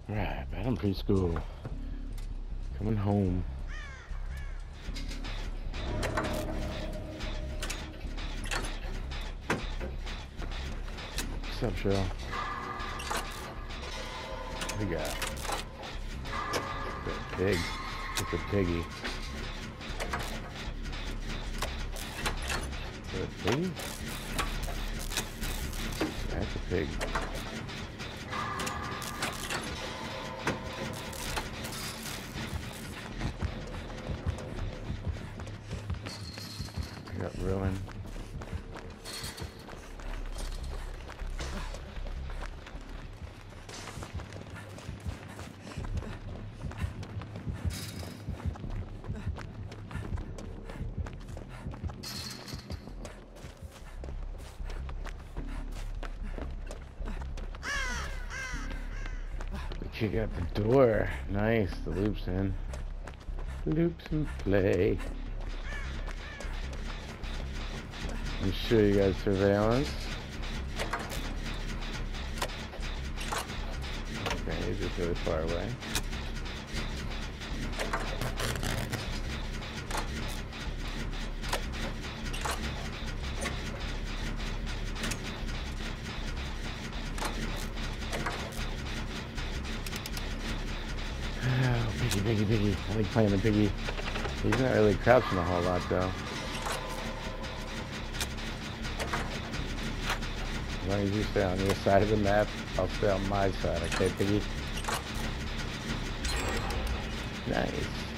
Right, back in preschool. Coming home. What's up, Cheryl? What we got? Got a pig. It's a piggy. Is that a piggy? That's a pig. I got ruined. Kick out the door. Nice. The loop's in. Loops in play. Let me show you guys surveillance. Okay, he's just really far away. Oh, Piggy. I like playing the Piggy. He's not really crouching a whole lot, though. As long as you stay on your side of the map, I'll stay on my side, okay, Piggy? Nice.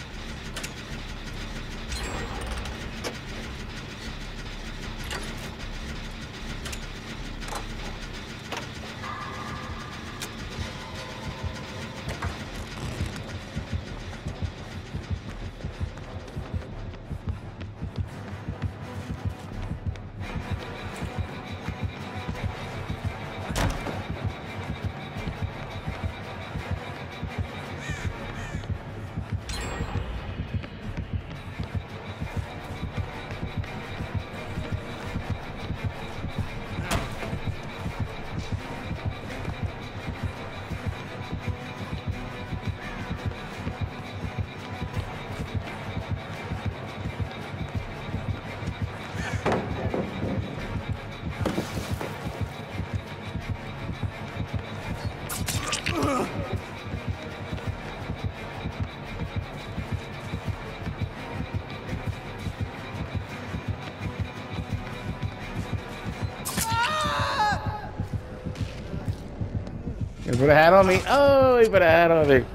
He put a hat on me. Oh, he put a hat on me.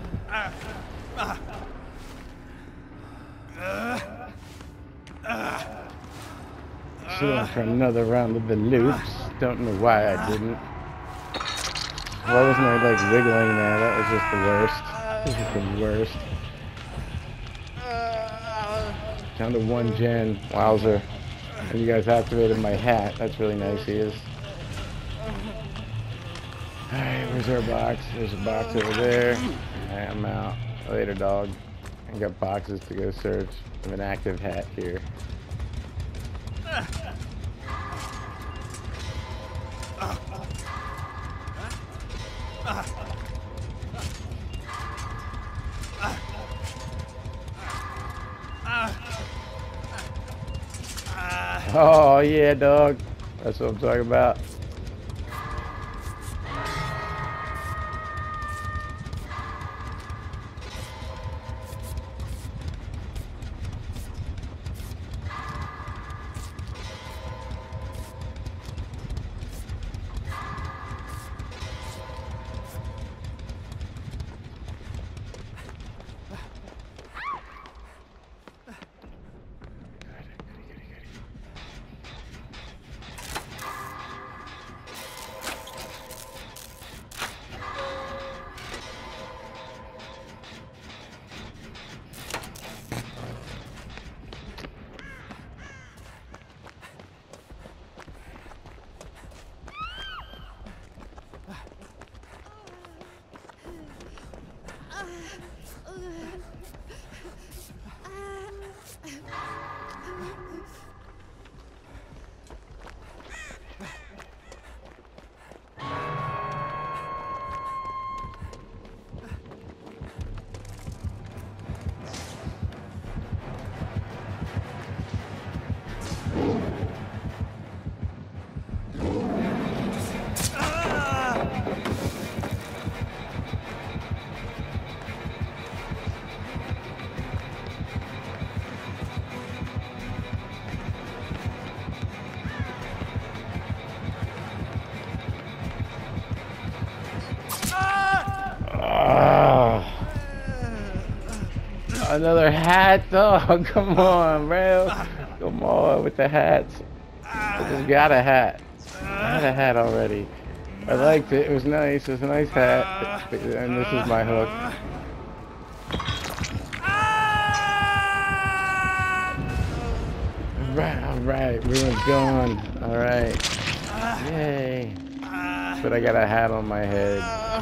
So for another round of the loops. Don't know why I didn't. Why wasn't I like wiggling there? That was just the worst. This is the worst. Down to 1 gen. Wowzer. And you guys activated my hat. That's really nice, he is. Alright, where's our box? There's a box over there. Alright, I'm out. Later, dog. I got boxes to go search. I have an active hat here. Oh, yeah, dog. That's what I'm talking about. Another hat? Oh, come on, bro. Come on with the hats. I just got a hat. I had a hat already. I liked it. It was nice. It was a nice hat. And this is my hook. Alright. Ruin's gone. Alright. Yay. But I got a hat on my head.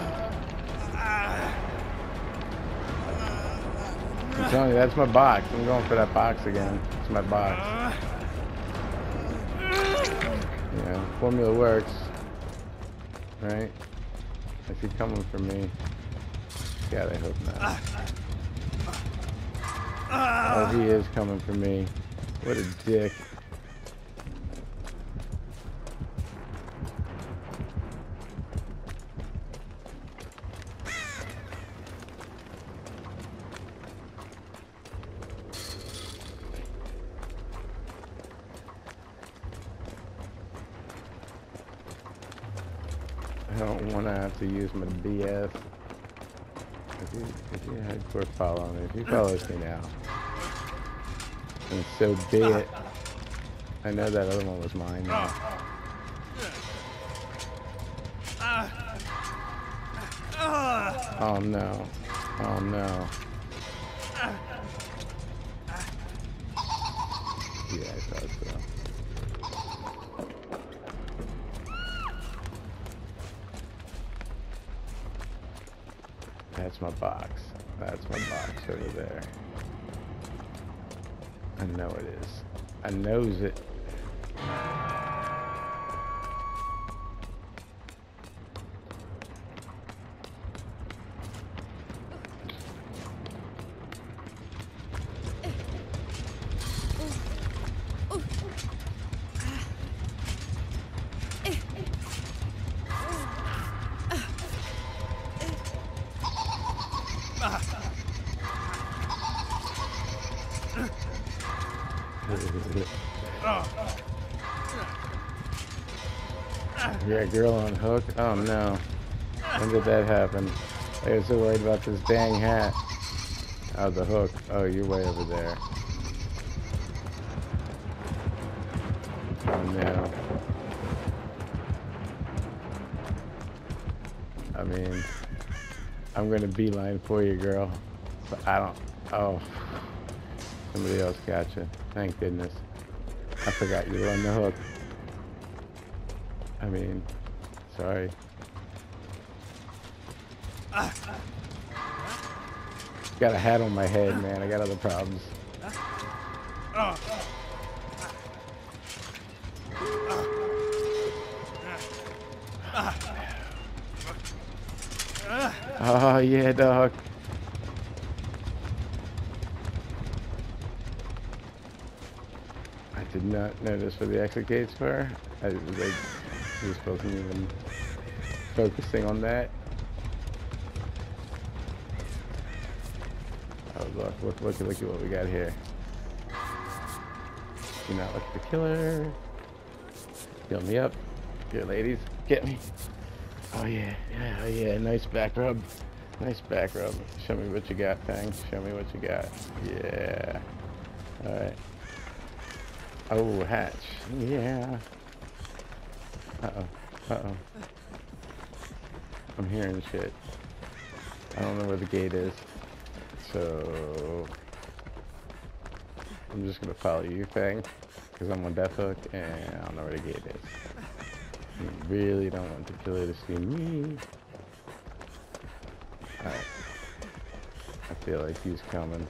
I'm telling you, that's my box. I'm going for that box again. It's my box. Yeah, formula works. Right? Is he coming for me? God, I hope not. Oh, he is coming for me. What a dick. I don't want to have to use my BS. If you hardcore follow me, if you follows me now, and so be it. I know that other one was mine now. Oh no. Oh no. Yeah, I thought so. That's my box. That's my box over there. I know it is. I knows it. Yeah, girl on hook. Oh no. When did that happen? I was so worried about this dang hat. Oh, the hook. Oh, you're way over there. Oh no. I mean, I'm gonna beeline for you, girl. But I don't. Oh. Somebody else got you. Thank goodness. I forgot you were on the hook. I mean, sorry. Got a hat on my head, man. I got other problems. Oh, yeah, dog. I did not notice where the exit gates were. I just wasn't even focusing on that. Oh, look at what we got here. Do not look at the killer. Fill me up. Here, ladies, get me. Oh yeah, oh yeah, nice back rub. Nice back rub. Show me what you got, Fang. Show me what you got. Yeah. Alright. Oh, hatch. Yeah. Uh-oh. I'm hearing shit. I don't know where the gate is. So I'm just gonna follow you, Fang, because I'm on death hook and I don't know where the gate is. I really don't want the killer to see me. Alright. I feel like he's coming.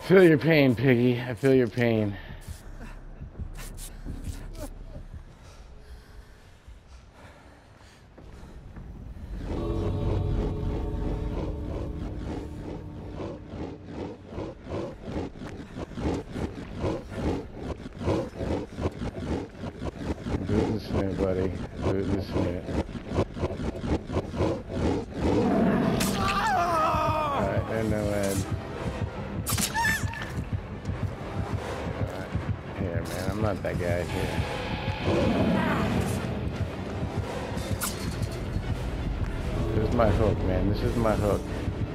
Feel your pain, Piggy. I feel your pain. Boot and snare, buddy. Boot and snare. Alright, and no end. Alright. Here, man. I'm not that guy here. This is my hook, man. This is my hook.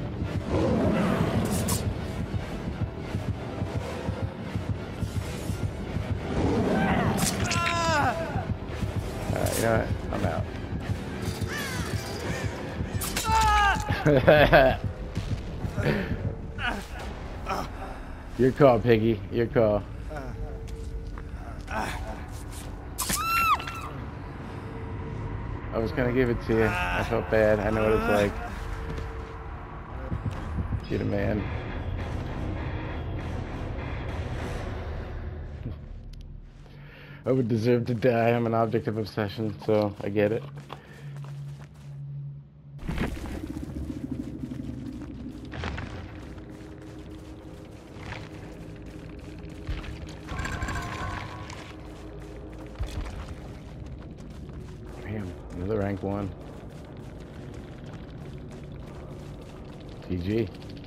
Alright, you know what? I'm out. Your call, Piggy. Your call. I was gonna give it to you. I felt bad. I know what it's like. You're the man. I would deserve to die. I'm an object of obsession, so I get it. Damn, another rank 1. GG.